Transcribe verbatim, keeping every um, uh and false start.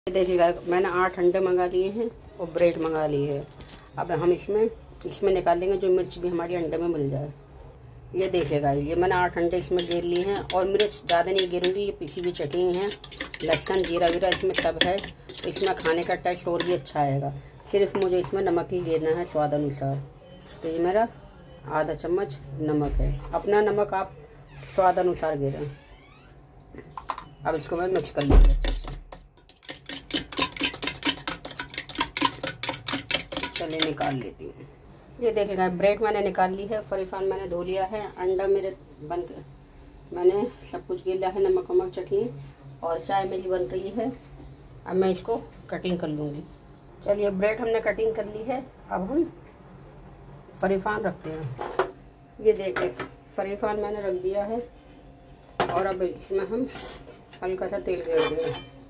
देखिएगा मैंने आठ अंडे मंगा लिए हैं और ब्रेड मंगा ली है। अब हम इसमें इसमें निकाल लेंगे जो मिर्च भी हमारी अंडे में मिल जाए। ये देखिएगा ये मैंने आठ अंडे इसमें गिर लिए हैं और मिर्च ज़्यादा नहीं गिरूँगी। ये पिसी हुई चटनी है, लहसुन जीरा वीरा इसमें सब है, तो इसमें खाने का टेस्ट और भी अच्छा आएगा। सिर्फ मुझे इसमें नमक ही गिरना है स्वाद अनुसार। तो ये मेरा आधा चम्मच नमक है, अपना नमक आप स्वाद अनुसार गिरें। अब इसको मैं मिक्स कर लूँगी अच्छे से। चलिए निकाल लेती हूँ। ये देखिएगा ब्रेड मैंने निकाल ली है, फरीफान मैंने धो लिया है, अंडा मेरे बन के मैंने सब कुछ गिर लिया है, नमक वमक चटनी और चाय मेरी बन रही है। अब मैं इसको कटिंग कर लूँगी। चलिए ब्रेड हमने कटिंग कर ली है, अब हम फरीफान रखते हैं। ये देखिए फरीफान मैंने रख दिया है और अब इसमें हम हल्का सा तेल घेर देंगे।